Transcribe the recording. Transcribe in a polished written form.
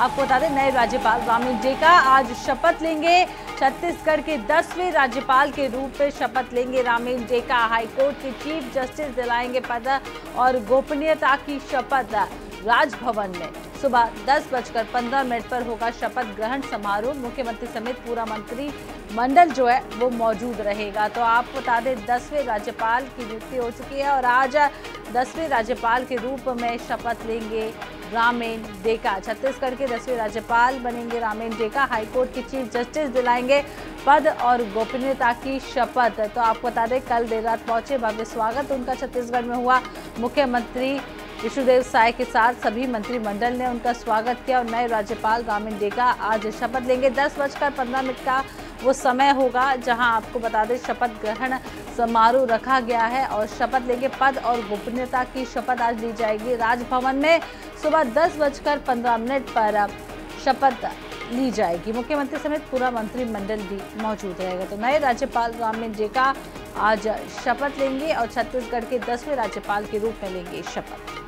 आपको बता दें नए राज्यपाल रामेन डेका आज शपथ लेंगे। छत्तीसगढ़ के 10वें राज्यपाल के रूप में शपथ लेंगे रामेन डेका। हाईकोर्ट के चीफ जस्टिस दिलाएंगे पद और गोपनीयता की शपथ। राजभवन में सुबह 10:15 पर होगा शपथ ग्रहण समारोह। मुख्यमंत्री समेत पूरा मंत्री मंडल जो है वो मौजूद रहेगा। तो आप बता दें 10वें राज्यपाल की नियुक्ति हो चुकी है और आज 10वें राज्यपाल के रूप में शपथ लेंगे रामेन डेका। छत्तीसगढ़ के 10वें राज्यपाल बनेंगे रामेन डेका। हाईकोर्ट के चीफ जस्टिस दिलाएंगे पद और गोपनीयता की शपथ। तो आपको बता दें कल देर रात पहुंचे, भव्य स्वागत उनका छत्तीसगढ़ में हुआ। मुख्यमंत्री विष्णुदेव साय के साथ सभी मंत्रिमंडल ने उनका स्वागत किया और नए राज्यपाल रामेन डेका आज शपथ लेंगे। 10:15 का वो समय होगा जहां आपको बता दें शपथ ग्रहण समारोह रखा गया है और शपथ लेंगे पद और गोपनीयता की शपथ आज ली जाएगी। राजभवन में सुबह 10:15 पर शपथ ली जाएगी। मुख्यमंत्री समेत पूरा मंत्रिमंडल भी मौजूद रहेगा। तो नए राज्यपाल रामेन डेका आज शपथ लेंगे और छत्तीसगढ़ के 10वें राज्यपाल के रूप में लेंगे शपथ।